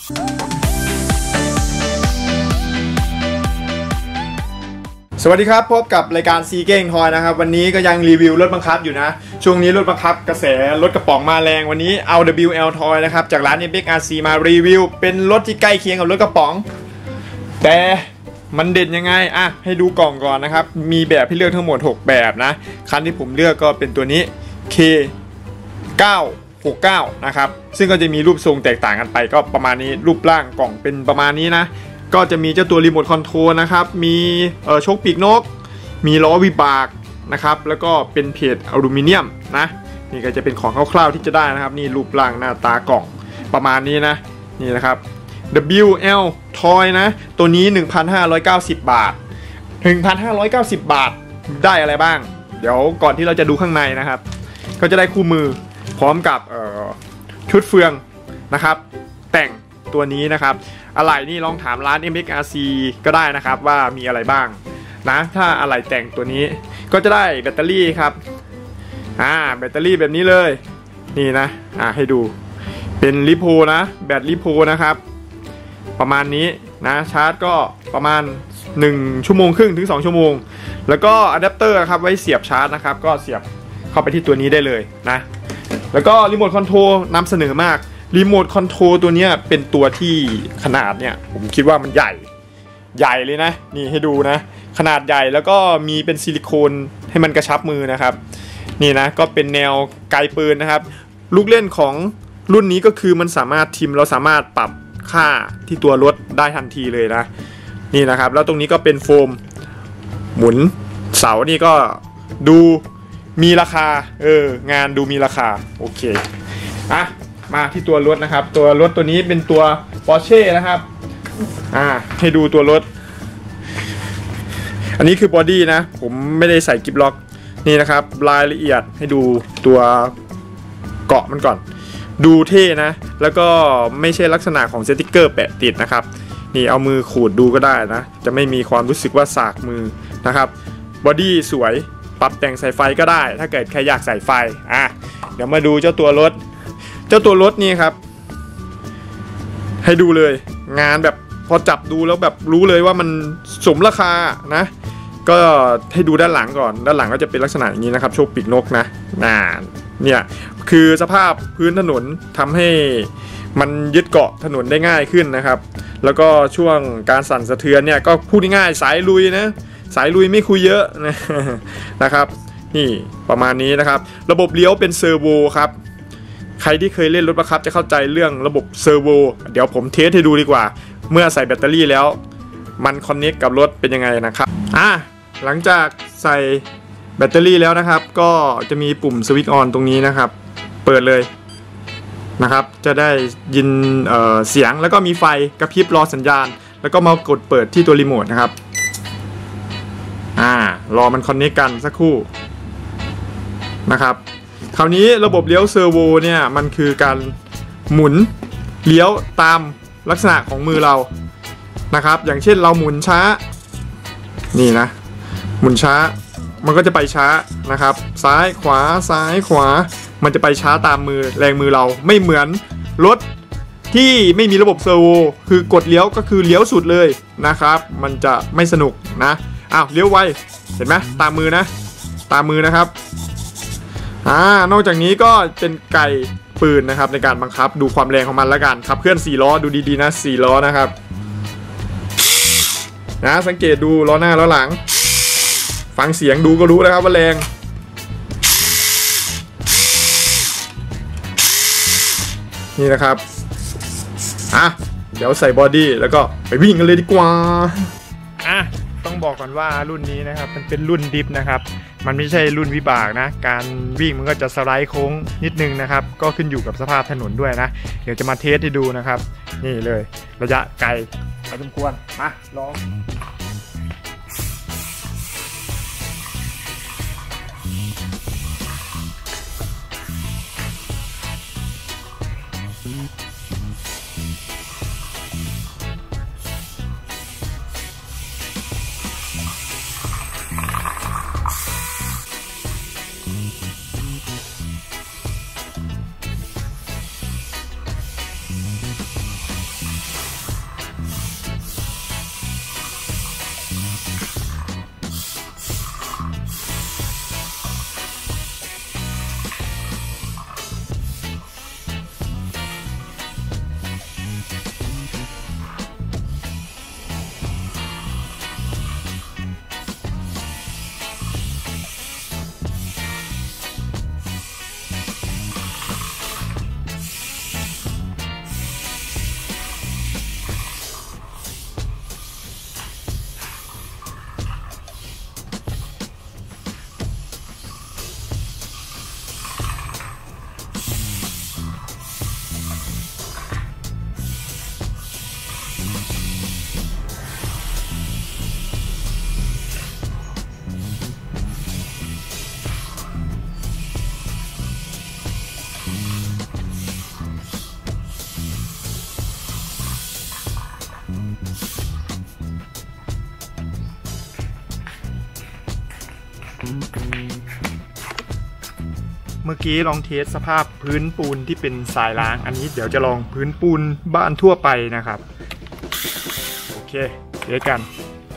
สวัสดีครับพบกับรายการซีเก้งทอยนะครับวันนี้ก็ยังรีวิวรถบังคับอยู่นะช่วงนี้รถบังคับกระแสรถกระป๋องมาแรงวันนี้เอา WL Toy นะครับจากร้าน MXRC มารีวิวเป็นรถที่ใกล้เคียงกับรถกระป๋องแต่มันเด่นยังไงให้ดูกล่องก่อนนะครับมีแบบให้เลือกทั้งหมด6แบบนะคันที่ผมเลือกก็เป็นตัวนี้ K969 นะครับซึ่งก็จะมีรูปทรงแตกต่างกันไปก็ประมาณนี้รูปร่างกล่องเป็นประมาณนี้นะก็จะมีเจ้าตัวรีโมทคอนโทรลนะครับมีโชคปีกนกมีล้อวิบากนะครับแล้วก็เป็นเพจอลูมิเนียมนะนี่ก็จะเป็นของคร่าวๆที่จะได้นะครับนี่รูปร่างหน้าตากล่องประมาณนี้นะนี่นะครับ WL Toy นะตัวนี้ 1,590 บาท 1,590 บาทได้อะไรบ้างเดี๋ยวก่อนที่เราจะดูข้างในนะครับก็จะได้คู่มือพร้อมกับชุดเฟืองนะครับแต่งตัวนี้นะครับอะไรนี่ลองถามร้าน MXRC ก็ได้นะครับว่ามีอะไรบ้างนะถ้าอะไรแต่งตัวนี้ก็จะได้แบตเตอรี่ครับแบตเตอรี่แบบนี้เลยนี่นะให้ดูเป็นลิโพนะแบตลิโพนะครับประมาณนี้นะชาร์จก็ประมาณ1 ชั่วโมงครึ่งถึง2 ชั่วโมงแล้วก็อะแดปเตอร์ครับไว้เสียบชาร์จนะครับก็เสียบเข้าไปที่ตัวนี้ได้เลยนะแล้วก็รีโมทคอนโทรลนำเสนอมากรีโมทคอนโทรลตัวนี้เป็นตัวที่ขนาดเนี่ยผมคิดว่ามันใหญ่เลยนะนี่ให้ดูนะขนาดใหญ่แล้วก็มีเป็นซิลิโคนให้มันกระชับมือนะครับนี่นะก็เป็นแนวไกลปืนนะครับลูกเล่นของรุ่นนี้ก็คือมันสามารถเราสามารถปรับค่าที่ตัวรถได้ทันทีเลยนะนี่นะครับแล้วตรงนี้ก็เป็นโฟมหมุนเสานี่ก็ดูมีราคางานดูมีราคาโอเคมาที่ตัวรถนะครับตัวรถตัวนี้เป็นตัว Porsche นะครับให้ดูตัวรถอันนี้คือบอดี้นะผมไม่ได้ใส่กิ๊บล็อกนี่นะครับรายละเอียดให้ดูตัวเกาะมันก่อนดูเท่นะแล้วก็ไม่ใช่ลักษณะของสติ๊กเกอร์แปะติดนะครับนี่เอามือขูดดูก็ได้นะจะไม่มีความรู้สึกว่าสากมือนะครับบอดี้สวยปรับแต่งใส่ไฟก็ได้ถ้าเกิดใครอยากใส่ไฟเดี๋ยวมาดูเจ้าตัวรถนี่ครับให้ดูเลยงานแบบพอจับดูแล้วแบบรู้เลยว่ามันสมราคานะก็ให้ดูด้านหลังก่อนด้านหลังก็จะเป็นลักษณะอย่างนี้นะครับโชคปีกนกนะเนี่ยคือสภาพพื้นถนนทำให้มันยึดเกาะถนนได้ง่ายขึ้นนะครับแล้วก็ช่วงการสั่นสะเทือนเนี่ยก็พูดง่ายๆสายลุยนะสายลุยไม่คุยเยอะนะครับนี่ประมาณนี้นะครับระบบเลี้ยวเป็นเซอร์โวครับใครที่เคยเล่นรถบังคับจะเข้าใจเรื่องระบบเซอร์โวเดี๋ยวผมเทสให้ดูดีกว่าเมื่อใส่แบตเตอรี่แล้วมันคอนเนคกับรถเป็นยังไงนะครับหลังจากใส่แบตเตอรี่แล้วนะครับก็จะมีปุ่มสวิตช์ออนตรงนี้นะครับเปิดเลยนะครับจะได้ยินเสียงแล้วก็มีไฟกระพริบรอสัญญาณแล้วก็มากดเปิดที่ตัวรีโมทนะครับรอมันคอนเนคกันสักครู่นะครับคราวนี้ระบบเลี้ยวเซอร์โวเนี่ยมันคือการหมุนเลี้ยวตามลักษณะของมือเรานะครับอย่างเช่นเราหมุนช้านี่นะหมุนช้ามันก็จะไปช้านะครับซ้ายขวาซ้ายขวามันจะไปช้าตามมือแรงมือเราไม่เหมือนรถที่ไม่มีระบบเซอร์โวคือกดเลี้ยวก็คือเลี้ยวสุดเลยนะครับมันจะไม่สนุกนะเลี้ยวไวเห็นไหมตามมือนะครับนอกจากนี้ก็เป็นไก่ปืนนะครับในการบังคับดูความแรงของมันแล้วกันขับเคลื่อน4 ล้อดูดีๆนะ4 ล้อนะครับสังเกตดูล้อหน้าล้อหลังฟังเสียงดูก็รู้นะครับว่าแรงนี่นะครับเดี๋ยวใส่บอดี้แล้วก็ไปวิ่งกันเลยดีกว่าต้องบอกก่อนว่ารุ่นนี้นะครับมันเป็นรุ่นดิฟนะครับมันไม่ใช่รุ่นวิบากนะการวิ่งมันก็จะสไลด์โค้งนิดนึงนะครับก็ขึ้นอยู่กับสภาพถนนด้วยนะเดี๋ยวจะมาเทสให้ดูนะครับนี่เลยระยะไกลพอสมควรมาลองเมื่อกี้ลองเทสสภาพพื้นปูนที่เป็นทรายล้างอันนี้เดี๋ยวจะลองพื้นปูนบ้านทั่วไปนะครับโอเคเดี๋ยวกัน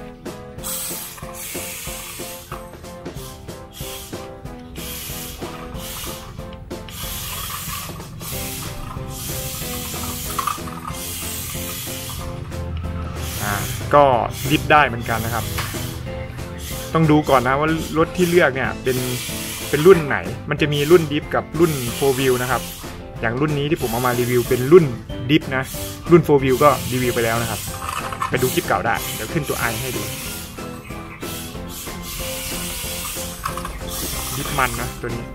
ก็ดิฟได้เหมือนกันนะครับต้องดูก่อนนะว่ารถที่เลือกเนี่ยเป็นรุ่นไหนมันจะมีรุ่นดิฟกับรุ่น4 wheel นะครับอย่างรุ่นนี้ที่ผมเอามารีวิวเป็นรุ่นดิฟนะรุ่น4 wheel ก็รีวิวไปแล้วนะครับไปดูคลิปเก่าได้เดี๋ยวขึ้นตัวไอให้ดูดิฟมันนะตัวนี้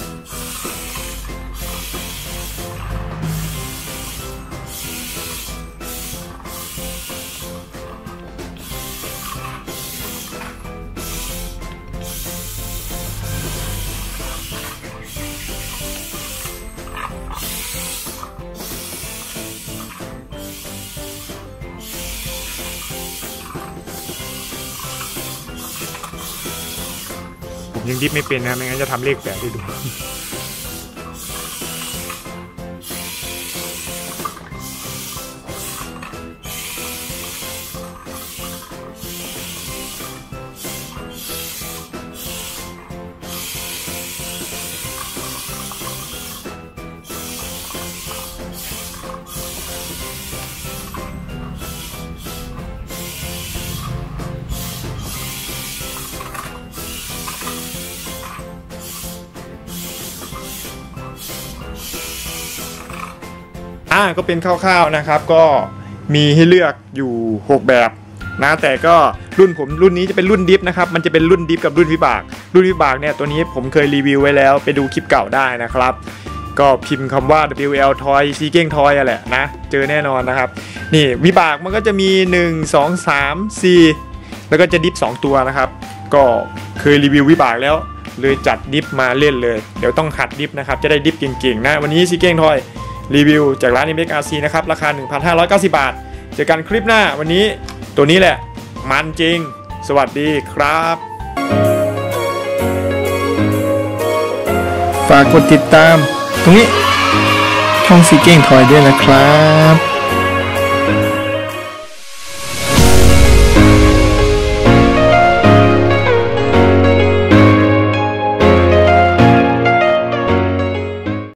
ยังดิฟไม่เป็นนะไม่งั้นจะทำเลข8ให้ดูก็เป็นคร่าวๆนะครับก็มีให้เลือกอยู่6แบบนะแต่ก็รุ่นนี้จะเป็นรุ่นดิฟนะครับมันจะเป็นรุ่นดิฟกับรุ่นวิบากเนี่ยตัวนี้ผมเคยรีวิวไว้แล้วไปดูคลิปเก่าได้นะครับก็พิมพ์คำว่า WL Toy Seeking Toy แหละนะเจอแน่นอนนะครับนี่วิบากมันก็จะมี1 2 3 4แล้วก็จะดิฟ2ตัวนะครับก็เคยรีวิววิบากแล้วเลยจัดดิฟมาเล่นเลยเดี๋ยวต้องหัดดิฟนะครับจะได้ดิฟเก่งๆนะวันนี้ Seeking Toyรีวิวจากร้าน MXRC นะครับราคา 1,590 บาทเจอกันคลิปหน้าวันนี้ตัวนี้แหละมันจริงสวัสดีครับฝากกดติดตามตรงนี้ช่องSeeking Toyด้วยนะครับ